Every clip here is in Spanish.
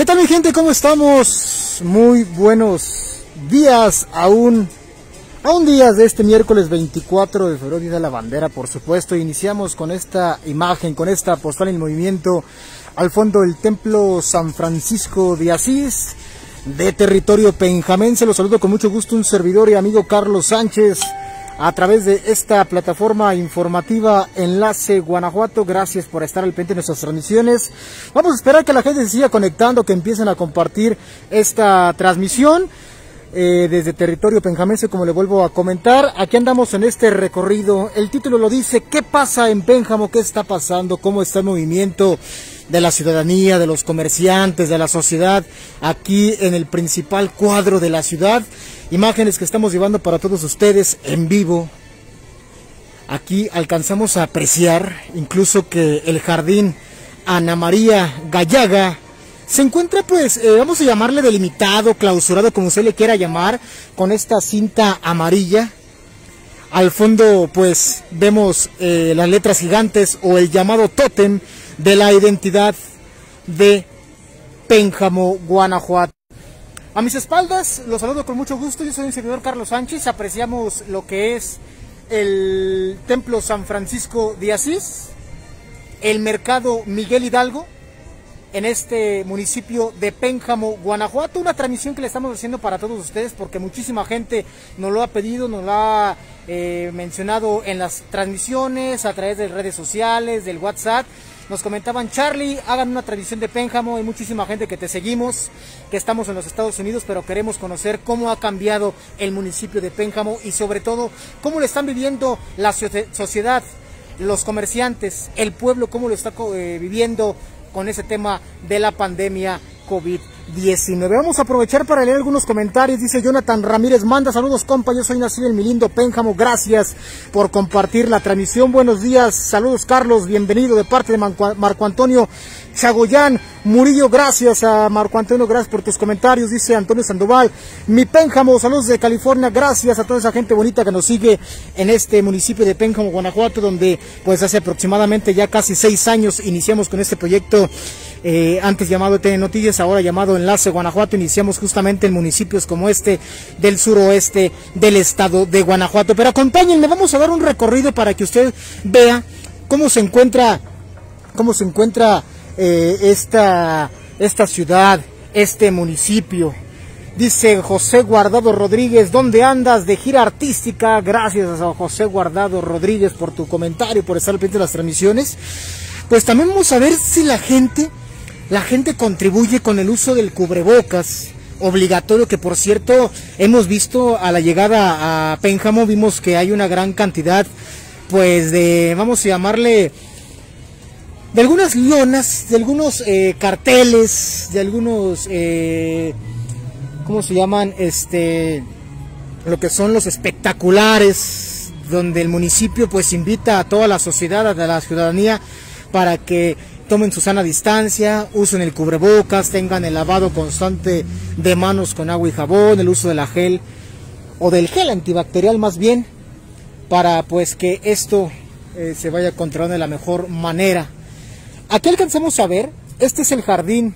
tal mi gente? ¿Cómo estamos? Muy buenos días aún días de este miércoles 24 de febrero, Día de la Bandera, por supuesto. Iniciamos con esta imagen, con esta postal en movimiento al fondo del Templo San Francisco de Asís de territorio penjamense. Los saludo con mucho gusto, un servidor y amigo Carlos Sánchez, a través de esta plataforma informativa Enlace Guanajuato. Gracias por estar al pendiente de nuestras transmisiones. Vamos a esperar que la gente se siga conectando, que empiecen a compartir esta transmisión desde territorio penjamense, como le vuelvo a comentar. Aquí andamos en este recorrido. El título lo dice: ¿qué pasa en Pénjamo? ¿Qué está pasando? ¿Cómo está el movimiento de la ciudadanía, de los comerciantes, de la sociedad aquí en el principal cuadro de la ciudad? Imágenes que estamos llevando para todos ustedes en vivo. Aquí alcanzamos a apreciar incluso que el jardín Ana María Gallaga se encuentra, pues, vamos a llamarle delimitado, clausurado, como usted le quiera llamar, con esta cinta amarilla. Al fondo, pues, vemos las letras gigantes o el llamado tótem de la identidad de Pénjamo, Guanajuato. A mis espaldas, los saludo con mucho gusto. Yo soy el servidor Carlos Sánchez. Apreciamos lo que es el Templo San Francisco de Asís, el Mercado Miguel Hidalgo, en este municipio de Pénjamo, Guanajuato. Una transmisión que le estamos haciendo para todos ustedes porque muchísima gente nos lo ha pedido, nos lo ha mencionado en las transmisiones, a través de redes sociales, del WhatsApp. Nos comentaban: Charlie, hagan una transmisión de Pénjamo. Hay muchísima gente que te seguimos, que estamos en los Estados Unidos, pero queremos conocer cómo ha cambiado el municipio de Pénjamo y sobre todo cómo lo están viviendo la sociedad, los comerciantes, el pueblo, cómo lo está viviendo con ese tema de la pandemia COVID-19. Vamos a aprovechar para leer algunos comentarios. Dice Jonathan Ramírez: manda saludos, compa, yo soy nacido en mi lindo Pénjamo, gracias por compartir la transmisión. Buenos días, saludos Carlos, bienvenido de parte de Marco Antonio Chagoyán Murillo. Gracias a Marco Antonio, gracias por tus comentarios. Dice Antonio Sandoval: mi Pénjamo, saludos de California. Gracias a toda esa gente bonita que nos sigue en este municipio de Pénjamo, Guanajuato, donde pues hace aproximadamente ya casi 6 años iniciamos con este proyecto, antes llamado TN Noticias, ahora llamado Enlace Guanajuato. Iniciamos justamente en municipios como este del suroeste del estado de Guanajuato. Pero acompáñenme, vamos a dar un recorrido para que usted vea cómo se encuentra esta ciudad, este municipio. Dice José Guardado Rodríguez: ¿dónde andas de gira artística? Gracias a José Guardado Rodríguez por tu comentario, por estar al pendiente de las transmisiones. Pues también vamos a ver si la gente contribuye con el uso del cubrebocas obligatorio, que por cierto hemos visto a la llegada a Pénjamo, vimos que hay una gran cantidad, pues, de, vamos a llamarle, de algunas lonas, de algunos carteles, de algunos, ¿cómo se llaman? Lo que son los espectaculares, donde el municipio pues invita a toda la sociedad, a la ciudadanía, para que tomen su sana distancia, usen el cubrebocas, tengan el lavado constante de manos con agua y jabón, el uso de la gel o del gel antibacterial más bien, para pues que esto se vaya controlando de la mejor manera. Aquí alcanzamos a ver, este es el jardín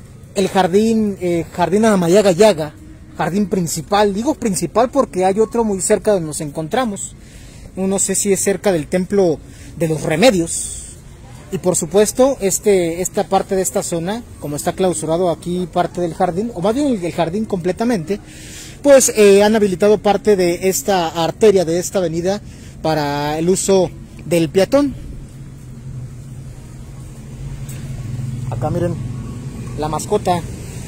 Ana María Gallaga, jardín principal. Digo principal porque hay otro muy cerca donde nos encontramos. No sé si es cerca del Templo de los Remedios. Y por supuesto, esta parte de esta zona, como está clausurado aquí parte del jardín, o más bien el jardín completamente, pues han habilitado parte de esta arteria, de esta avenida, para el uso del peatón. Acá miren, la mascota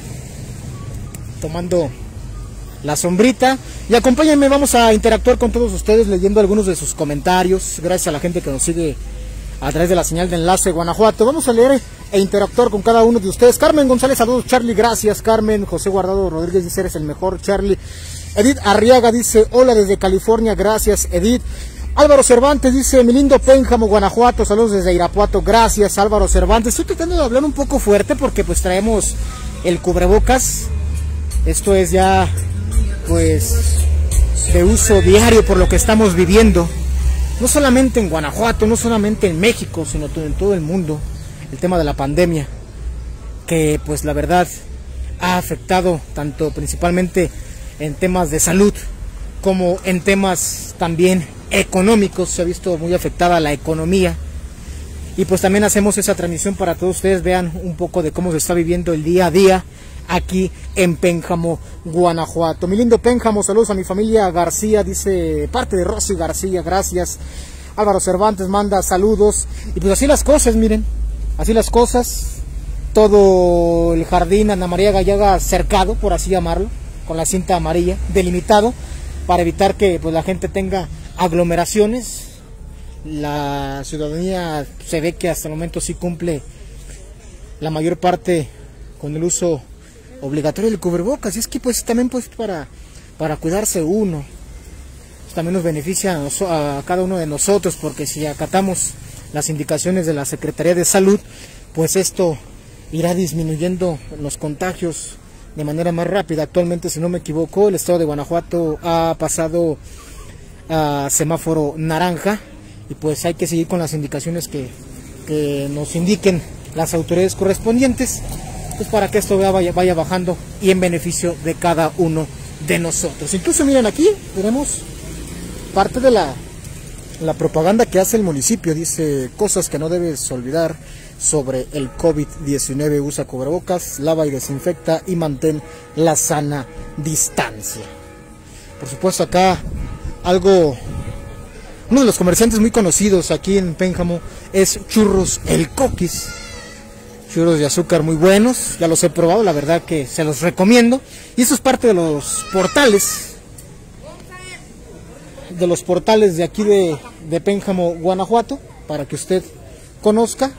tomando la sombrita. Y acompáñenme, vamos a interactuar con todos ustedes leyendo algunos de sus comentarios. Gracias a la gente que nos sigue a través de la señal de Enlace Guanajuato. Vamos a leer e interactuar con cada uno de ustedes. Carmen González, saludos Charlie, gracias Carmen. José Guardado Rodríguez dice: eres el mejor Charlie. Edith Arriaga dice: hola desde California, gracias Edith. Álvaro Cervantes dice: mi lindo Pénjamo, Guanajuato, saludos desde Irapuato. Gracias Álvaro Cervantes. Estoy tratando de hablar un poco fuerte porque pues traemos el cubrebocas. Esto es ya pues de uso diario por lo que estamos viviendo. No solamente en Guanajuato, no solamente en México, sino en todo el mundo, el tema de la pandemia, que pues la verdad ha afectado tanto principalmente en temas de salud como en temas también económicos. Se ha visto muy afectada la economía, y pues también hacemos esa transmisión para que todos ustedes vean un poco de cómo se está viviendo el día a día aquí en Pénjamo, Guanajuato. Mi lindo Pénjamo, saludos a mi familia García, dice parte de Rosy García, gracias. Álvaro Cervantes manda saludos. Y pues así las cosas, miren, así las cosas. Todo el jardín Ana María Gallaga cercado, por así llamarlo, con la cinta amarilla, delimitado, para evitar que pues la gente tenga aglomeraciones. La ciudadanía se ve que hasta el momento sí cumple la mayor parte con el uso obligatorio del cubrebocas, y es que pues también pues para cuidarse uno, pues, también nos beneficia a cada uno de nosotros, porque si acatamos las indicaciones de la Secretaría de Salud, pues esto irá disminuyendo los contagios de manera más rápida. Actualmente, si no me equivoco, el estado de Guanajuato ha pasado a semáforo naranja, y pues hay que seguir con las indicaciones que nos indiquen las autoridades correspondientes, pues para que esto vaya bajando y en beneficio de cada uno de nosotros. Incluso miren, aquí tenemos parte de la propaganda que hace el municipio. Dice: cosas que no debes olvidar sobre el COVID-19, usa cubrebocas, lava y desinfecta y mantén la sana distancia. Por supuesto, acá uno de los comerciantes muy conocidos aquí en Pénjamo es Churros El Coquis. Churros de azúcar muy buenos, ya los he probado, la verdad que se los recomiendo. Y eso es parte de los portales de aquí de Pénjamo, Guanajuato, para que usted conozca.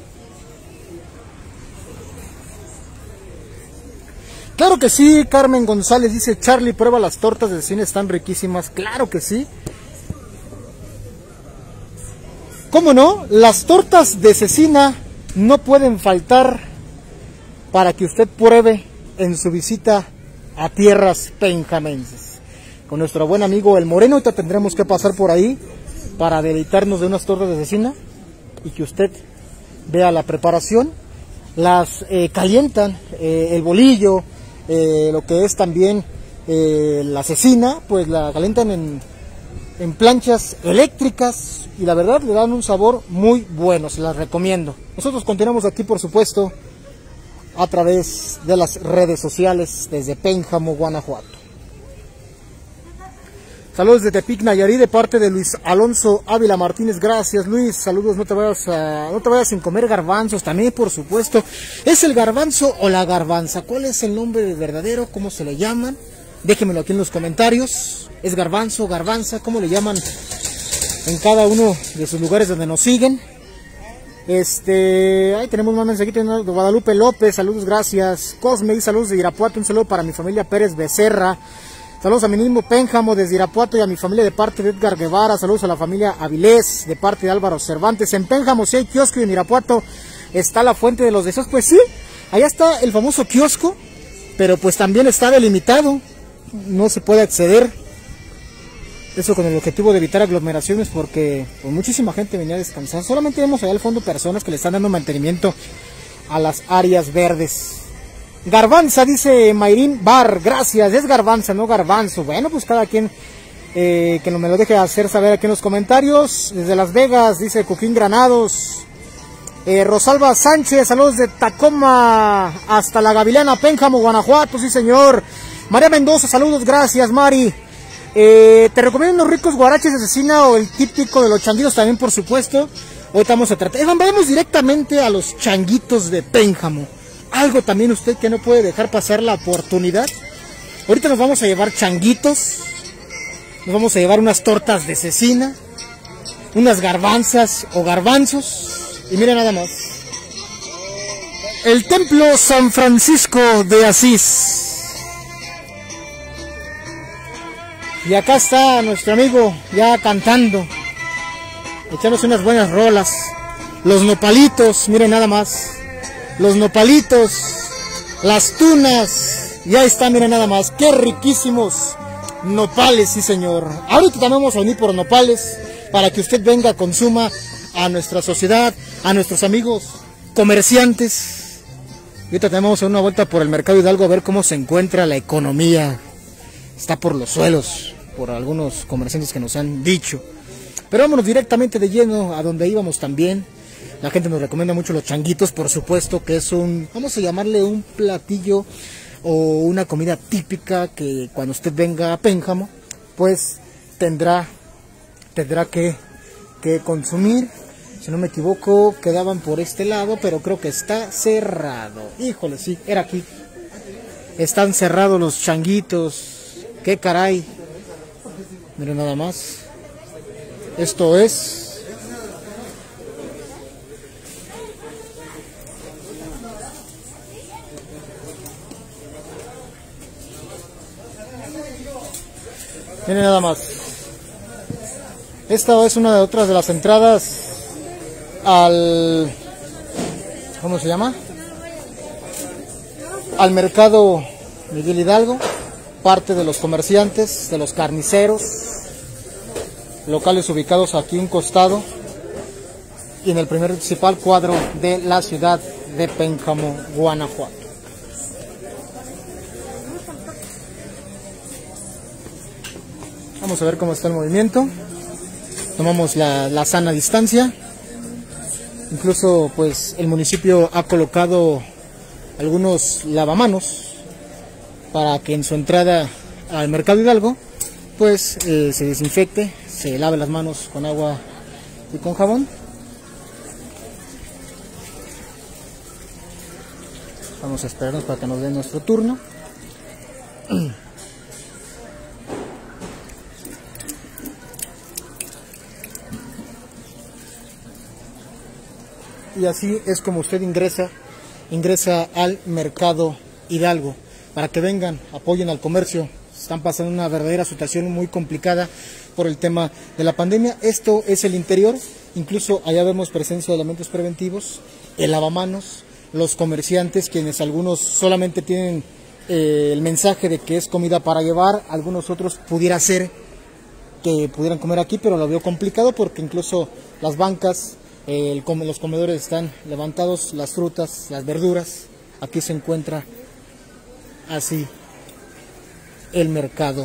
Claro que sí, Carmen González dice: Charlie, prueba las tortas de cecina, están riquísimas. Claro que sí. ¿Cómo no? Las tortas de cecina no pueden faltar para que usted pruebe en su visita a tierras penjamenses. Con nuestro buen amigo El Moreno, ahorita tendremos que pasar por ahí para deleitarnos de unas tortas de cecina y que usted vea la preparación. Las calientan, el bolillo, lo que es también la cecina, pues la calientan en planchas eléctricas, y la verdad le dan un sabor muy bueno, se las recomiendo. Nosotros continuamos aquí, por supuesto, a través de las redes sociales desde Pénjamo, Guanajuato. Saludos de Tepic, Nayarit, de parte de Luis Alonso Ávila Martínez. Gracias, Luis. Saludos. No te vayas sin comer garbanzos también, por supuesto. ¿Es el garbanzo o la garbanza? ¿Cuál es el nombre verdadero? ¿Cómo se le llaman? Déjenmelo aquí en los comentarios. ¿Es garbanzo, garbanza? ¿Cómo le llaman en cada uno de sus lugares donde nos siguen? Ahí tenemos más mensajitos de Guadalupe López. Saludos, gracias. Cosme, saludos de Irapuato. Un saludo para mi familia Pérez Becerra. Saludos a mi mismo Pénjamo desde Irapuato y a mi familia de parte de Edgar Guevara. Saludos a la familia Avilés de parte de Álvaro Cervantes. En Pénjamo sí hay kiosco, y en Irapuato está la Fuente de los Deseos. Pues sí, allá está el famoso kiosco, pero pues también está delimitado, no se puede acceder. Eso con el objetivo de evitar aglomeraciones, porque pues, muchísima gente venía a descansar. Solamente vemos allá al fondo personas que le están dando mantenimiento a las áreas verdes. Garbanza, dice Mayrín Bar, gracias. Es garbanza, no garbanzo. Bueno, pues cada quien que no me lo deje hacer saber aquí en los comentarios. Desde Las Vegas, dice Coquín Granados. Rosalba Sánchez, saludos de Tacoma hasta La Gavilana, Pénjamo, Guanajuato, sí señor. María Mendoza, saludos, gracias Mari. Te recomiendo unos ricos guaraches de cecina o el típico de los changuitos también, por supuesto. Ahorita vamos a tratar. Vamos directamente a los changuitos de Pénjamo. Algo también usted que no puede dejar pasar la oportunidad. Ahorita nos vamos a llevar changuitos, nos vamos a llevar unas tortas de cecina, unas garbanzas o garbanzos, y miren nada más. El Templo San Francisco de Asís. Y acá está nuestro amigo ya cantando, echándose unas buenas rolas. Los nopalitos, miren nada más. Los nopalitos, las tunas, ya está, miren nada más, qué riquísimos nopales, sí señor. Ahorita también vamos a venir por nopales, para que usted venga, consuma a nuestra sociedad, a nuestros amigos comerciantes. Y ahorita tenemos una vuelta por el mercado Hidalgo a ver cómo se encuentra la economía. Está por los suelos, por algunos comerciantes que nos han dicho. Pero vámonos directamente de lleno a donde íbamos también. La gente nos recomienda mucho los changuitos, por supuesto, que es vamos a llamarle un platillo o una comida típica que cuando usted venga a Pénjamo, pues tendrá que consumir. Si no me equivoco, quedaban por este lado, pero creo que está cerrado. Híjole, sí, era aquí. Están cerrados los changuitos. ¡Qué caray! Miren nada más. Esto es... Miren nada más. Esta es una de otras de las entradas al... ¿Cómo se llama? Al mercado Miguel Hidalgo. Parte de los comerciantes, de los carniceros, locales ubicados aquí a un costado y en el primer principal cuadro de la ciudad de Pénjamo, Guanajuato. Vamos a ver cómo está el movimiento. Tomamos la sana distancia. Incluso pues el municipio ha colocado algunos lavamanos para que en su entrada al mercado Hidalgo pues se desinfecte, se lave las manos con agua y con jabón. Vamos a esperarnos para que nos den nuestro turno. Y así es como usted ingresa al mercado Hidalgo, para que vengan, apoyen al comercio. Están pasando una verdadera situación muy complicada por el tema de la pandemia. Esto es el interior, incluso allá vemos presencia de elementos preventivos, el lavamanos, los comerciantes, quienes algunos solamente tienen el mensaje de que es comida para llevar, algunos otros pudiera ser que pudieran comer aquí, pero lo veo complicado porque incluso las bancas, los comedores están levantados, las frutas, las verduras. Aquí se encuentra así el mercado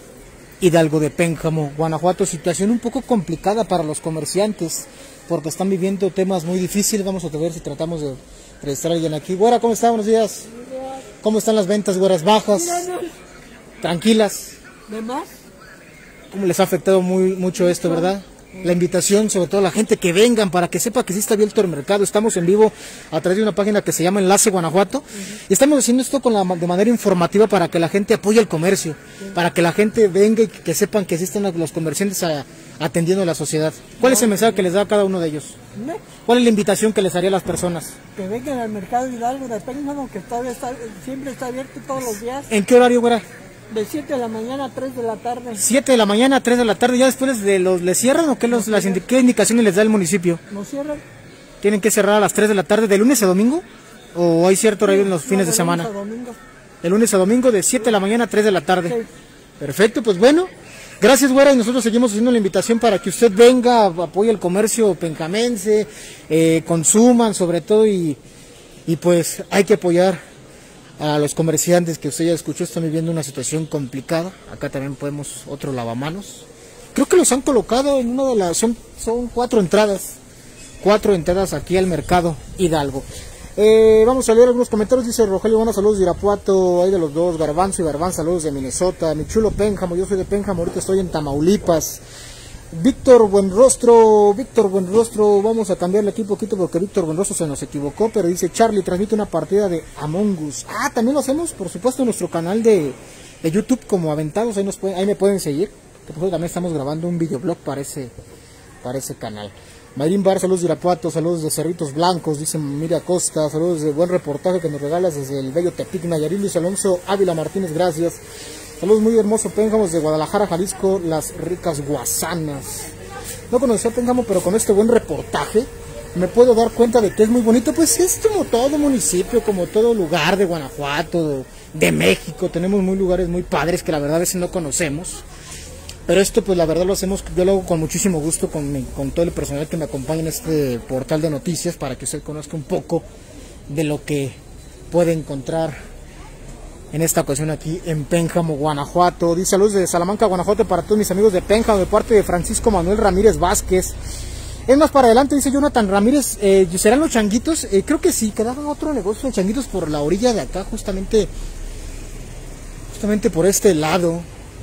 Hidalgo de Pénjamo, Guanajuato. Situación un poco complicada para los comerciantes porque están viviendo temas muy difíciles. Vamos a ver si tratamos de registrar a alguien aquí. Güera, ¿cómo está? Buenos días. ¿Cómo están las ventas, güeras? ¿Bajas? ¿Tranquilas? ¿De más? ¿Cómo les ha afectado mucho esto, verdad? La invitación, sobre todo a la gente que vengan para que sepa que sí está abierto el mercado. Estamos en vivo a través de una página que se llama Enlace Guanajuato y estamos haciendo esto de manera informativa para que la gente apoye el comercio, para que la gente venga y que sepan que existen los comerciantes atendiendo a la sociedad. ¿Cuál es el mensaje que les da a cada uno de ellos? ¿Cuál es la invitación que les haría a las personas? Que vengan al mercado Hidalgo de Pénjamo, que siempre está abierto todos los días. ¿En qué horario, güera? De 7 de la mañana a 3 de la tarde. 7 de la mañana a 3 de la tarde. ¿Ya después les cierran o qué indicaciones les da el municipio? ¿Nos cierran? ¿Tienen que cerrar a las 3 de la tarde de lunes a domingo? ¿O hay cierto horario en los fines de semana? De lunes a domingo, de 7 de la mañana a 3 de la tarde. Sí. Perfecto, pues bueno. Gracias, güera, y nosotros seguimos haciendo la invitación para que usted venga, apoye el comercio penjamense, consuman sobre todo y pues hay que apoyar a los comerciantes que usted ya escuchó. Están viviendo una situación complicada. Acá también podemos otro lavamanos. Creo que los han colocado en una de las... Son 4 entradas. 4 entradas aquí al mercado Hidalgo. Vamos a leer algunos comentarios. Dice Rogelio, buenos saludos de Irapuato. Hay de los dos, Garbanzo y Barbán, saludos de Minnesota. Mi chulo Pénjamo, yo soy de Pénjamo, ahorita estoy en Tamaulipas. Víctor Buenrostro, vamos a cambiarle aquí un poquito porque Víctor Buenrostro se nos equivocó, pero dice Charlie, transmite una partida de Among Us. Ah, también lo hacemos, por supuesto, en nuestro canal de YouTube como Aventados, ahí me pueden seguir, que por también estamos grabando un videoblog para ese canal. Mayrín Bar, saludos de Irapuato, saludos de Cerritos Blancos, dice Miriam Costa, saludos de buen reportaje que nos regalas desde el bello Tepic, Nayarit. Luis Alonso Ávila Martínez, gracias. Saludos muy hermoso, Pénjamo, de Guadalajara, Jalisco, las ricas guasanas. No conocía Pénjamo, pero con este buen reportaje me puedo dar cuenta de que es muy bonito. Pues es como todo municipio, como todo lugar de Guanajuato, de México. Tenemos lugares muy padres que la verdad a veces no conocemos. Pero esto pues la verdad lo hacemos, yo lo hago con muchísimo gusto con todo el personal que me acompaña en este portal de noticias para que usted conozca un poco de lo que puede encontrar en esta ocasión aquí en Pénjamo, Guanajuato. Dice saludos de Salamanca, Guanajuato, para todos mis amigos de Pénjamo, de parte de Francisco Manuel Ramírez Vázquez. Es más para adelante, dice Jonathan Ramírez, ¿serán los changuitos? Creo que sí, quedaba otro negocio de changuitos por la orilla de acá, justamente por este lado.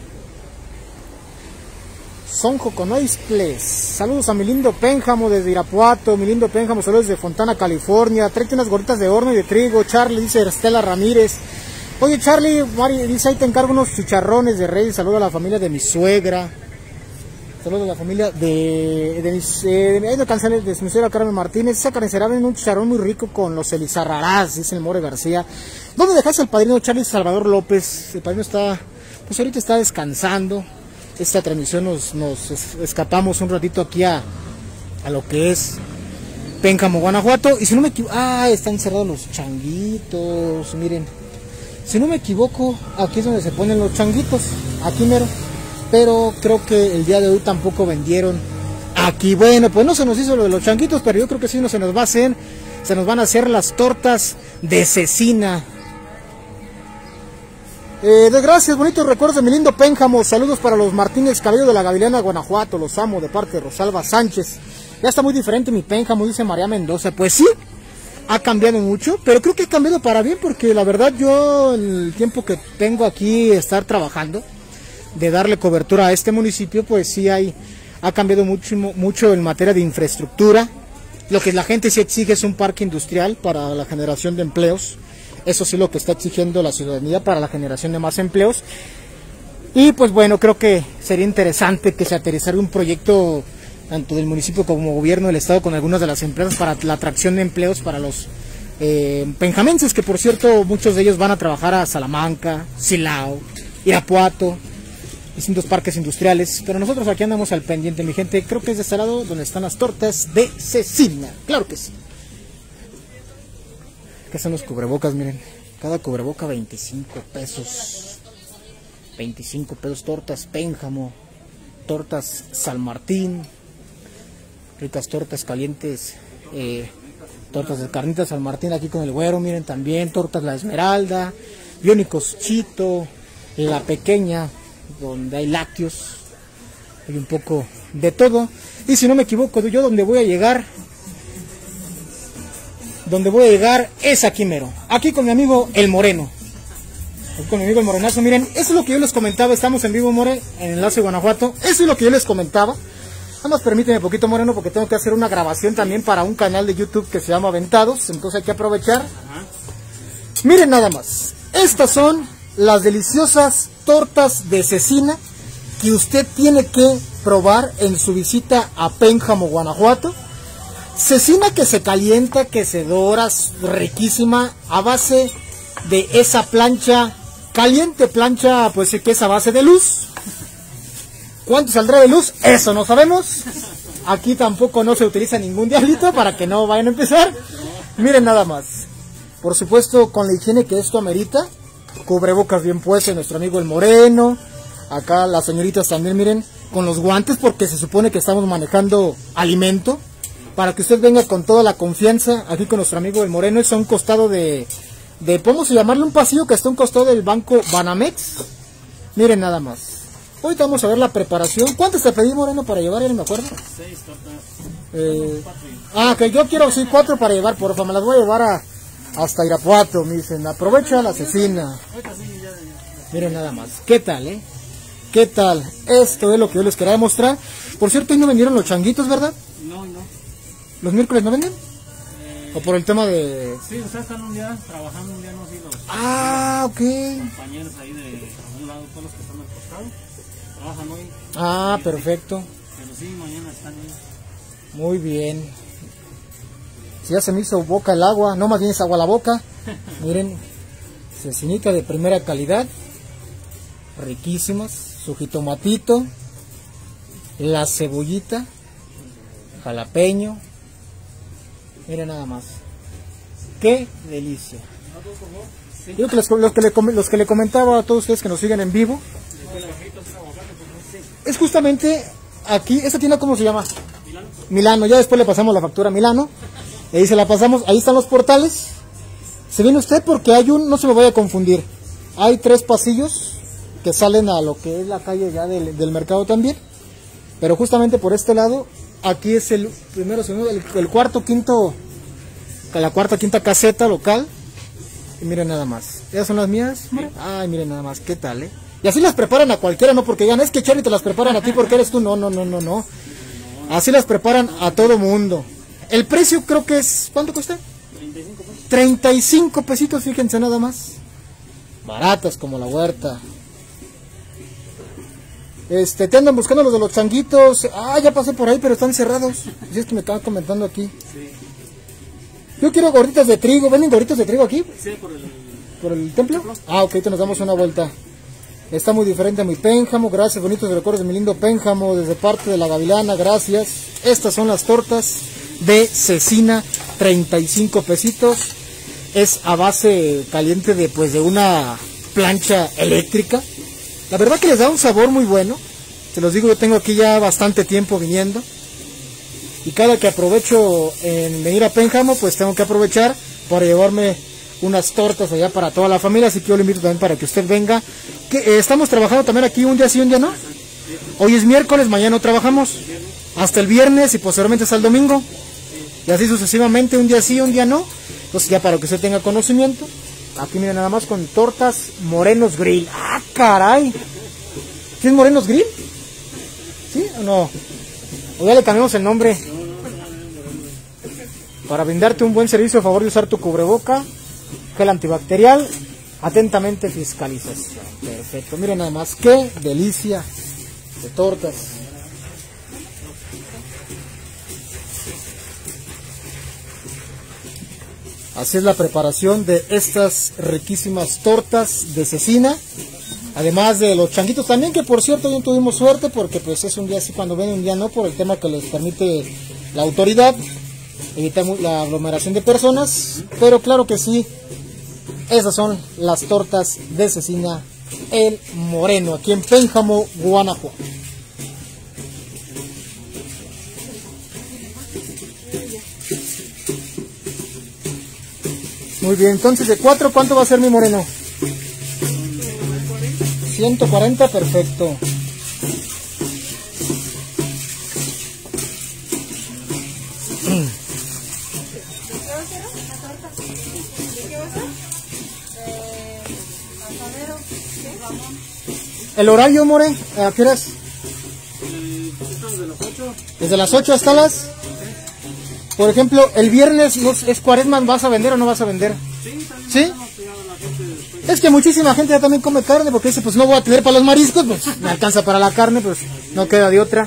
Son Joconoistles. Saludos a mi lindo Pénjamo desde Irapuato. Mi lindo Pénjamo, saludos desde Fontana, California. Tráete unas gorditas de horno y de trigo. Charlie, dice Estela Ramírez. Oye, Charlie, Mari, dice ahí te encargo unos chicharrones de rey. Saludos a la familia de mi suegra. Saludos a la familia de mi suegra Carmen Martínez. Esa carnicería vende un chicharrón muy rico con los Elizarrarás, dice el More García. ¿Dónde dejaste al padrino Charlie Salvador López? El padrino está, pues ahorita está descansando. Esta transmisión nos escapamos un ratito aquí a lo que es Pénjamo, Guanajuato. Y si no me equivoco, están cerrados los changuitos, miren. Si no me equivoco, aquí es donde se ponen los changuitos, aquí mero. Pero creo que el día de hoy tampoco vendieron aquí. Bueno, pues no se nos hizo lo de los changuitos, pero yo creo que sí se nos va a hacer. Se nos van a hacer las tortas de cecina. Gracias, bonitos recuerdos de mi lindo Pénjamo. Saludos para los Martínez Cabello de la Gavilana, Guanajuato. Los amo, de parte de Rosalba Sánchez. Ya está muy diferente mi Pénjamo, dice María Mendoza. Pues sí, ha cambiado mucho, pero creo que ha cambiado para bien, porque la verdad yo el tiempo que tengo aquí estar trabajando, de darle cobertura a este municipio, pues sí ha cambiado mucho en materia de infraestructura. Lo que la gente sí exige es un parque industrial para la generación de empleos. Eso sí lo que está exigiendo la ciudadanía para la generación de más empleos. Y pues bueno, creo que sería interesante que se aterrizara un proyecto tanto del municipio como gobierno del estado con algunas de las empresas para la atracción de empleos para los penjamenses, que por cierto muchos de ellos van a trabajar a Salamanca, Silao, Irapuato, distintos parques industriales. Pero nosotros aquí andamos al pendiente, mi gente. Creo que es de este lado donde están las tortas de cecina. Claro que sí. Acá están los cubrebocas, miren. Cada cubreboca 25 pesos. 25 pesos. Tortas Pénjamo. Tortas San Martín. Ricas tortas calientes. Tortas de carnitas San Martín aquí con el güero. Miren también. Tortas La Esmeralda. Biónicos Chito. La Pequeña, donde hay lácteos. Hay un poco de todo. Y si no me equivoco, yo donde voy a llegar es aquí mero, aquí con mi amigo el Moreno, con mi amigo el Morenazo. Miren, eso es lo que yo les comentaba. Estamos en vivo, More, en Enlace Guanajuato. Eso es lo que yo les comentaba. Nada más permíteme un poquito, Moreno, porque tengo que hacer una grabación también para un canal de YouTube que se llama Aventados, entonces hay que aprovechar. Miren nada más, estas son las deliciosas tortas de cecina que usted tiene que probar en su visita a Pénjamo, Guanajuato. Cecina que se calienta, que se dora, riquísima, a base de esa plancha caliente, plancha pues que es a base de luz. ¿Cuánto saldrá de luz? Eso no sabemos. Aquí tampoco no se utiliza ningún diablito para que no vayan a empezar. Miren nada más. Por supuesto con la higiene que esto amerita. Cubrebocas bien puestos, nuestro amigo el Moreno. Acá las señoritas también, miren, con los guantes porque se supone que estamos manejando alimento. Para que usted venga con toda la confianza aquí con nuestro amigo el Moreno. Es a un costado de ¿cómo se llamarle? Un pasillo que está a un costado del banco Banamex. Miren nada más. Ahorita vamos a ver la preparación. ¿Cuántas te pedí, Moreno, para llevar? Ya no me acuerdo. 6 tortas. Que yo quiero, sí, 4 para llevar, por favor. Me las voy a llevar hasta Irapuato, me dicen. Aprovecha la cecina. Miren nada más. ¿Qué tal, ¿Qué tal? Esto es lo que yo les quería demostrar. Por cierto, hoy no vendieron los changuitos, ¿verdad? No. ¿Los miércoles no venden? ¿O por el tema de...? Sí, ustedes están un día trabajando, un día no, sí, los ok. compañeros ahí de un lado, todos los que están al costado, trabajan hoy. Perfecto. Pero sí, mañana están ahí. Muy bien. Si ya se me hizo boca el agua, no, más bien es agua la boca. Miren, cecinita de primera calidad, riquísimas, su jitomatito, la cebollita, jalapeño. Miren nada más. ¡Qué delicia! Yo que los que le comentaba a todos ustedes que nos siguen en vivo. Es justamente aquí, esta tienda ¿cómo se llama? Milano. Ya después le pasamos la factura a Milano. Y ahí se la pasamos, ahí están los portales. Se viene usted porque hay no se me vaya a confundir, hay 3 pasillos que salen a lo que es la calle ya del mercado también, pero justamente por este lado, aquí es el primero, segundo, el cuarto, quinto, la cuarta, quinta caseta local. Y miren nada más, esas son las mías. Ay, miren nada más, qué tal, y así las preparan a cualquiera, no porque digan, es que Charlie te las preparan a ti porque eres tú, no, así las preparan a todo mundo. El precio creo que es, ¿cuánto cuesta? 35 pesos. 35 pesitos, fíjense nada más. Baratas como la huerta. Te andan buscando los de los changuitos. Ah, ya pasé por ahí, pero están cerrados. Si es que me estaban comentando aquí. Sí. Yo quiero gorditas de trigo. ¿Venden gorditas de trigo aquí? Sí, ¿Por el templo? Ah, ok, te nos damos una vuelta. Está muy diferente a mi Pénjamo. Gracias, bonitos recuerdos de mi lindo Pénjamo. Desde parte de la Gavilana, gracias. Estas son las tortas de cecina, 35 pesitos. Es a base caliente de una plancha eléctrica. La verdad que les da un sabor muy bueno. Se los digo, yo tengo aquí ya bastante tiempo viniendo. Y cada que aprovecho en venir a Pénjamo, pues tengo que aprovechar para llevarme unas tortas allá para toda la familia. Así que yo le invito también para que usted venga. Estamos trabajando también aquí un día sí, un día no. Hoy es miércoles, mañana no trabajamos. Hasta el viernes y posteriormente hasta el domingo. Y así sucesivamente, un día sí, un día no. Entonces ya para que usted tenga conocimiento. Aquí miren nada más con tortas Morenos Grill. ¡Ah, caray! ¿Sí es Morenos Grill? ¿Sí o no? O ya le cambiamos el nombre. Para brindarte un buen servicio, a favor de usar tu cubreboca, gel antibacterial, atentamente fiscalización. Perfecto, miren nada más, qué delicia de tortas. Así es la preparación de estas riquísimas tortas de cecina. Además de los changuitos también, que por cierto hoy tuvimos suerte porque pues es un día sí cuando ven, un día no, por el tema que les permite la autoridad, evitamos la aglomeración de personas, pero claro que sí, esas son las tortas de cecina El Moreno, aquí en Pénjamo, Guanajuato. Muy bien, entonces de 4, ¿cuánto va a ser mi moreno? 140, perfecto. ¿El horario, more? ¿A qué horas? Desde las 8. ¿Desde las 8 hasta las? Por ejemplo, el viernes es Cuaresma, ¿vas a vender o no vas a vender? Sí, ¿Sí? Es que muchísima gente ya también come carne porque dice, pues no voy a tener para los mariscos, pues me alcanza para la carne, pues no queda de otra.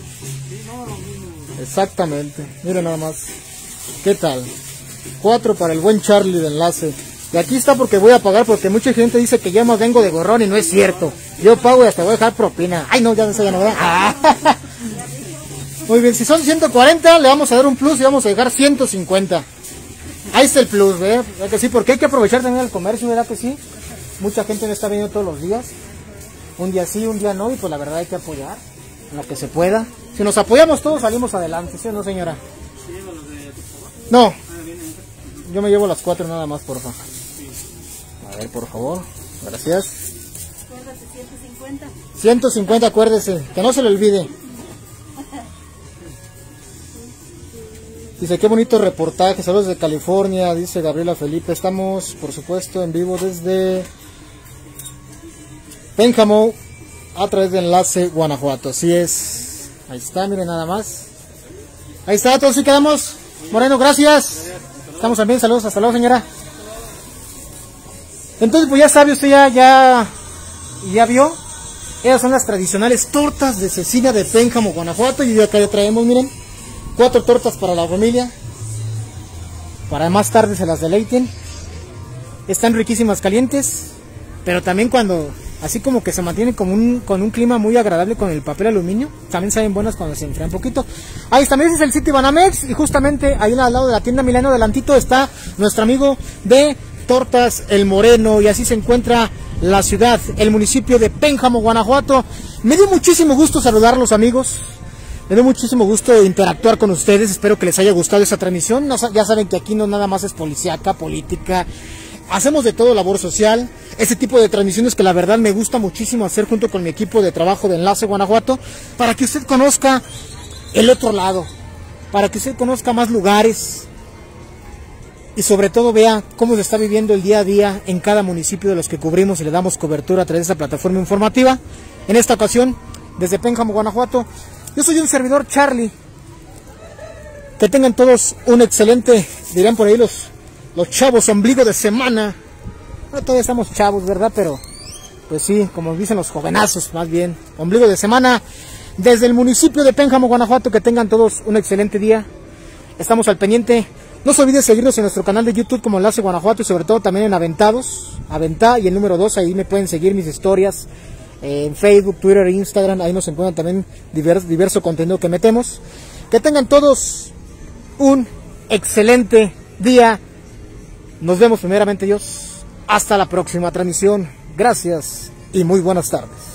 Exactamente, miren nada más. ¿Qué tal? 4 para el buen Charlie de enlace. Y aquí está porque voy a pagar, porque mucha gente dice que ya más vengo de gorrón y no es cierto. Yo pago y hasta voy a dejar propina. Ay, no, ya no sé, ya no. Ah. Muy bien, si son 140, le vamos a dar un plus y vamos a dejar 150. Ahí está el plus, ¿verdad? Que sí, porque hay que aprovechar también el comercio, ¿verdad que sí? Mucha gente no está viniendo todos los días. Un día sí, un día no, y pues la verdad hay que apoyar en lo que se pueda. Si nos apoyamos todos, salimos adelante, ¿sí o no, señora? No, yo me llevo las 4 nada más, porfa. A ver, por favor, gracias. 150, acuérdese, que no se le olvide. Dice, qué bonito reportaje, saludos de California, dice Gabriela Felipe. Estamos, por supuesto, en vivo desde Pénjamo, a través de Enlace Guanajuato. Así es, ahí está, miren nada más. Ahí está, todos sí quedamos. Moreno, gracias. Estamos también, saludos, hasta luego, señora. Entonces, pues ya sabe, usted ya vio. Esas son las tradicionales tortas de cecina de Pénjamo, Guanajuato. Y acá ya traemos, miren, 4 tortas para la familia, para más tarde se las deleiten. Están riquísimas, calientes, pero también cuando, así como que se mantienen con un clima muy agradable con el papel aluminio, también saben buenas cuando se enfrían un poquito. Ahí también es el sitio Banamex, y justamente ahí al lado de la tienda Milano, adelantito, está nuestro amigo de Tortas El Moreno, y así se encuentra la ciudad, el municipio de Pénjamo, Guanajuato. Me dio muchísimo gusto saludar a los amigos. Me dio muchísimo gusto interactuar con ustedes. Espero que les haya gustado esta transmisión. Ya saben que aquí no nada más es policíaca, política. Hacemos de todo, labor social. Ese tipo de transmisiones que la verdad me gusta muchísimo hacer junto con mi equipo de trabajo de Enlace Guanajuato, para que usted conozca el otro lado, para que usted conozca más lugares y sobre todo vea cómo se está viviendo el día a día en cada municipio de los que cubrimos y le damos cobertura a través de esta plataforma informativa. En esta ocasión, desde Pénjamo, Guanajuato, yo soy un servidor, Charlie. Que tengan todos un excelente, dirán por ahí los chavos, ombligo de semana. Bueno, todavía estamos chavos, ¿verdad? Pero, pues sí, como dicen los jovenazos, más bien, ombligo de semana. Desde el municipio de Pénjamo, Guanajuato, que tengan todos un excelente día. Estamos al pendiente. No se olviden seguirnos en nuestro canal de YouTube como Enlace Guanajuato y sobre todo también en Aventados, Aventá y el número 2, ahí me pueden seguir mis historias en Facebook, Twitter e Instagram, ahí nos encuentran también diverso contenido que metemos. Que tengan todos un excelente día. Nos vemos primeramente Dios. Hasta la próxima transmisión. Gracias y muy buenas tardes.